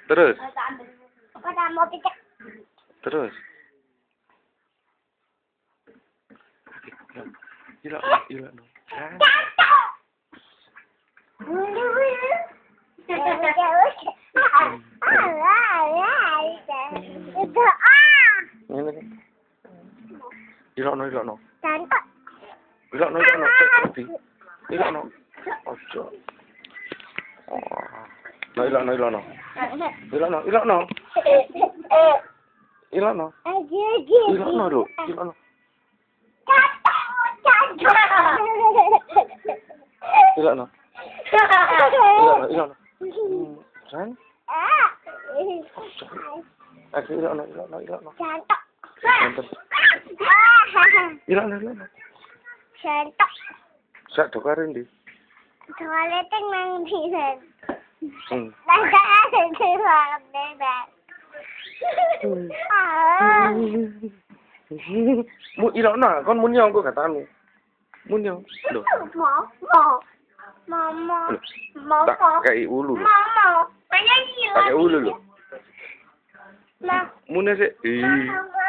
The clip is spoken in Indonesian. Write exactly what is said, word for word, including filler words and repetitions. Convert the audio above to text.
Terus. Pada mau pijak. Terus. Gila, gila dong. Ini kan. Gila no, gila no. Cantik. Gila no, gila no. Tapi, gila no. Ojo. No, gila no, gila no. Gila no, gila no. Gila no. Gila no, do. Gila no. Gila no. Gila no, gila no. Sayang. Eh, gila no, gila no, gila no. Cantik. Mantap. Gila no, gila no. Cantik. Sak dokarin di. Toiletnya nang di sana. Hmm. Nggak ada di dalam bebek. Ah. Mu ilo na, kon mun nyong ko katamu. Mun nyong. Loh. Mau, mau. Mama. Mau. Tak kai ulu lho. Mama. Mana gila? Pakai ulu lho. Ma. Mun sih. Ih.